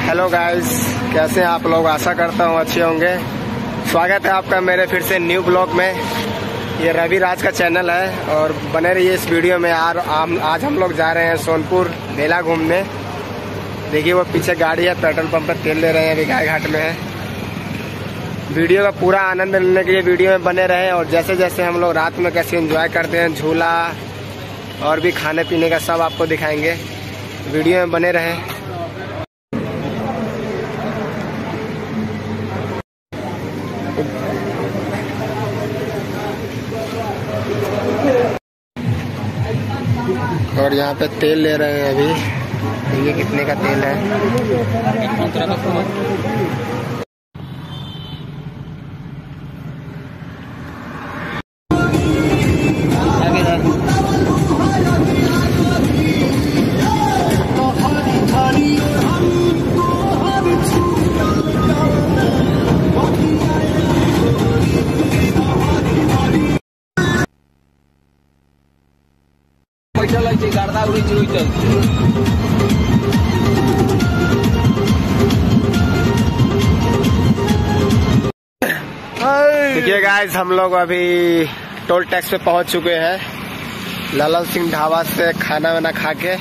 Hello guys, कैसे हैं आप लोग? आशा करता हूँ अच्छे होंगे। स्वागत है आपका मेरे फिर से न्यू ब्लॉग में। ये रवि राज का चैनल है और बने रहिए इस वीडियो में। आज हम लोग जा रहे हैं सोनपुर मेला घूमने। देखिए वो पीछे गाड़ी है, पेट्रोल पंप पर तेल ले रहे हैं, अभी गाय घाट में है। वीडियो का पूरा आनंद लेने के लिए वीडियो में बने रहें और जैसे जैसे हम लोग रात में कैसे एंजॉय करते हैं, झूला और भी खाने पीने का सब आपको दिखाएंगे। वीडियो में बने रहें। और यहाँ पे तेल ले रहे हैं अभी। ये कितने का तेल है? देखिए गाइस, हम लोग अभी टोल टैक्स पे पहुंच चुके हैं। ललन सिंह ढाबा से खाना वाना खा के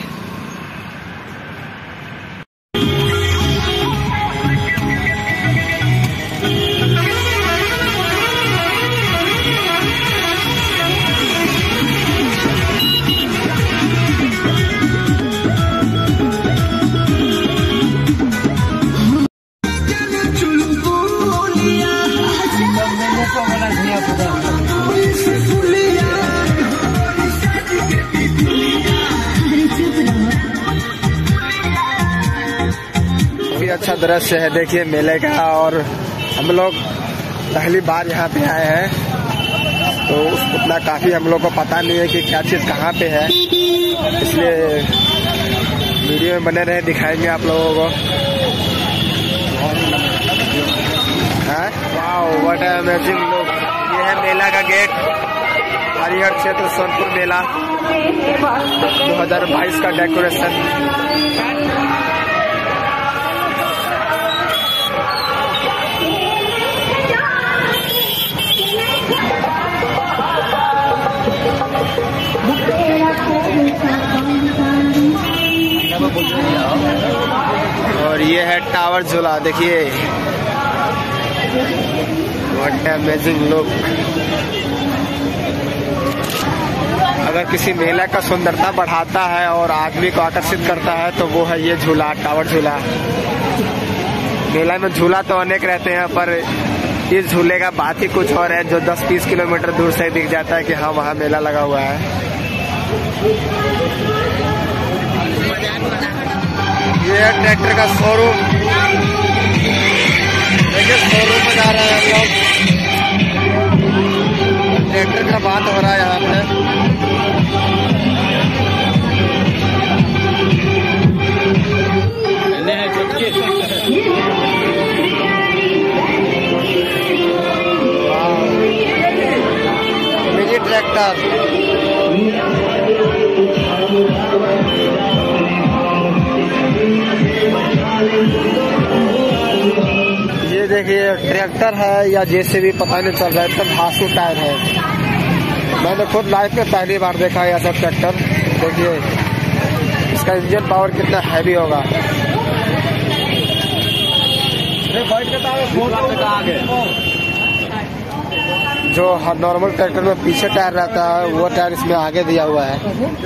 अच्छा दृश्य है देखिए मेले का। और हम लोग पहली बार यहाँ पे आए हैं तो उतना काफी हम लोग को पता नहीं है कि क्या चीज कहाँ पे है, इसलिए वीडियो में बने रहे, दिखाएंगे आप लोगों को। Wow, what a amazing look. ये है मेला का गेट, हरिहर क्षेत्र सोनपुर मेला 2022 का डेकोरेशन। और ये है टावर झूला, देखिए व्हाट अमेजिंग लुक। अगर किसी मेला का सुंदरता बढ़ाता है और आदमी को आकर्षित करता है तो वो है ये झूला, टावर झूला। मेला में झूला तो अनेक रहते हैं पर इस झूले का बात ही कुछ और है, जो 10-20 किलोमीटर दूर से दिख जाता है कि हाँ वहाँ मेला लगा हुआ है। ये है ट्रैक्टर का शोरूम। देखिए शोरूम में जा रहे हैं हम लोग। ट्रैक्टर का बात हो रहा है यहाँ पे। Mini tractor. ये देखिए ट्रैक्टर है या जेसीबी पता नहीं चल रहा है, एकदम धांसू टायर है। मैंने खुद लाइफ में पहली बार देखा है ऐसा ट्रैक्टर। देखिए इसका इंजन पावर कितना हैवी होगा। जो नॉर्मल ट्रैक्टर में पीछे टायर रहता है वो टायर इसमें आगे दिया हुआ है।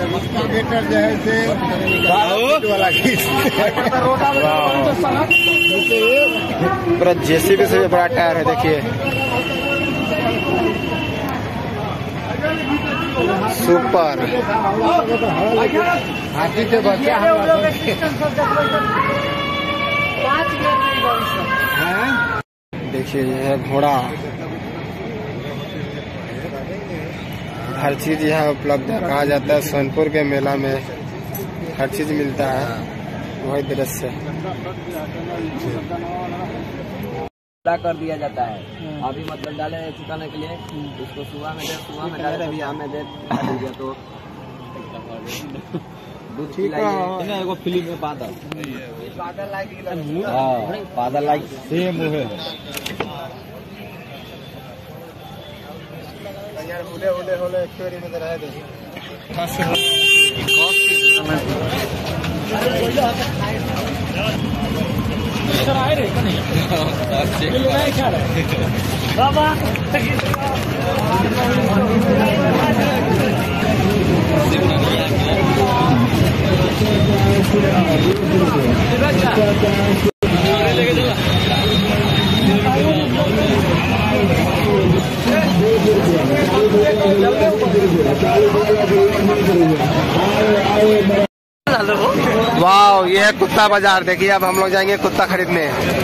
पूरा जेसीबी से बड़ा टायर है, देखिए सुपर। हाथी के बच्चा देखिए, ये है घोड़ा। हर चीज यहाँ उपलब्ध है, कहा जाता है सोनपुर के मेला में हर चीज मिलता है। वही दृश्य कर दिया जाता है। अभी मतलब डाले चुकाने के लिए उसको सुबह में डाले, अभी यहाँ में दे तो दूध पिलाइए। एगो फिल्म में बादल बादल लाइक सेम मुहे उड़े उड़े होले एक्वेरियम में रह दे। वाह, ये है कुत्ता बाजार। देखिए अब हम लोग जाएंगे कुत्ता खरीदने।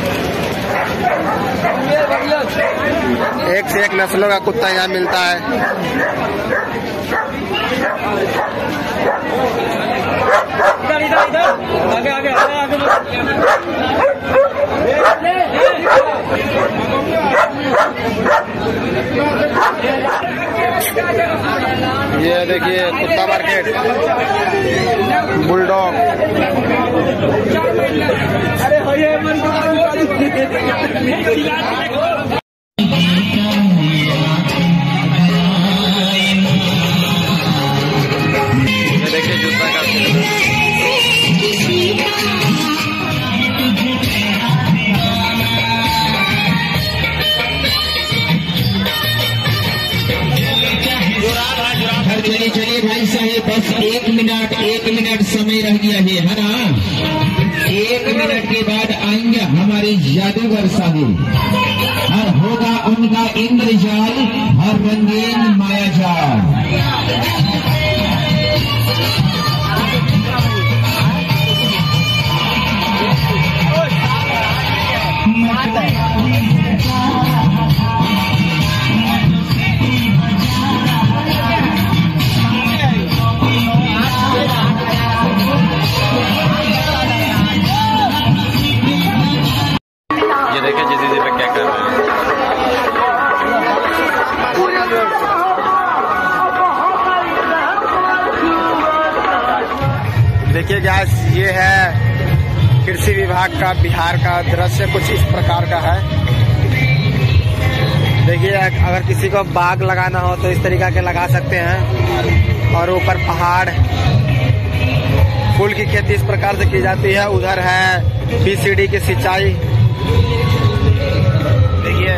एक से एक नस्लों का कुत्ता यहाँ मिलता है। ये देखिए कुत्ता मार्केट, बुलडॉग। ये देखिए जूता का चलिए भाई साहब, बस 1 मिनट समय रह गया है ना। 1 मिनट के बाद आएंगे हमारे जादूगर साहब और होगा उनका इंद्रजाल और रंगीन मायाजाल। ये देखिए जी दीदी पे क्या कर रहे हैं। देखिए गैस, ये है कृषि विभाग का बिहार का दृश्य कुछ इस प्रकार का है। देखिए अगर किसी को बाग लगाना हो तो इस तरीका के लगा सकते हैं। और ऊपर पहाड़, फूल की खेती इस प्रकार से की जाती है। उधर है बीसीडी की सिंचाई। देखिए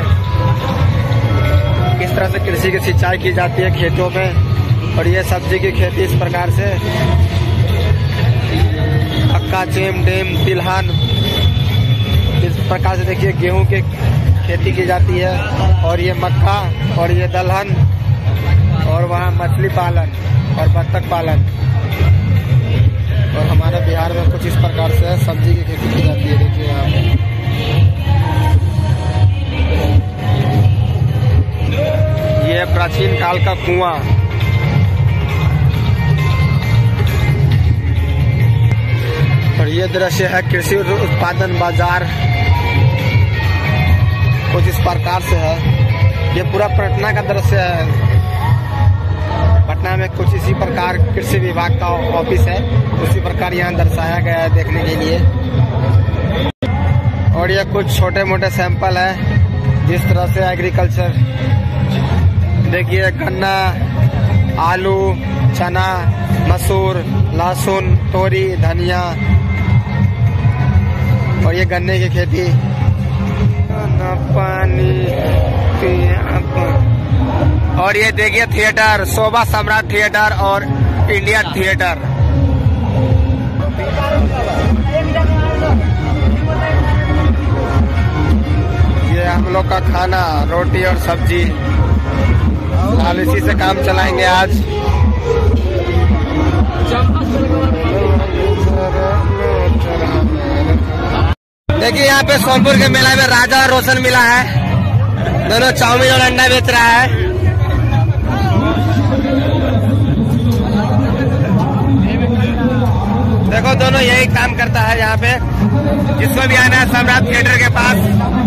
किस तरह से कृषि की सिंचाई की जाती है खेतों में। और ये सब्जी की खेती इस प्रकार से, अक्का, चेम, डेम, तिलहन, इस प्रकार से देखिए गेहूं की खेती की जाती है। और ये मक्का और ये दलहन, और वहाँ मछली पालन और बत्तख पालन। और हमारे बिहार में कुछ इस प्रकार से सब्जी की खेती की जाती है। देखिए यहाँ ये प्राचीन काल का कुआं। और ये दृश्य है कृषि उत्पादन बाजार, कुछ इस प्रकार से है। ये पूरा पटना का दृश्य है। पटना में कुछ इसी प्रकार कृषि विभाग का ऑफिस है, उसी प्रकार यहाँ दर्शाया गया है देखने के लिए। और ये कुछ छोटे मोटे सैंपल है जिस तरह से एग्रीकल्चर। देखिए गन्ना, आलू, चना, मसूर, लहसुन, तोरी, धनिया। और ये गन्ने की खेती। पानी। और ये देखिए थिएटर, शोभा सम्राट थिएटर और इंडिया थिएटर। ये हम लोग का खाना, रोटी और सब्जी। फिलहाल इसी से काम चलाएंगे आज। देखिए यहाँ पे सोनपुर के मेला में राजा और रोशन मिला है। दोनों चाउमीन और अंडा बेच रहा है। देखो दोनों यही काम करता है यहाँ पे। जिसको भी आना है सम्राट थिएटर के पास,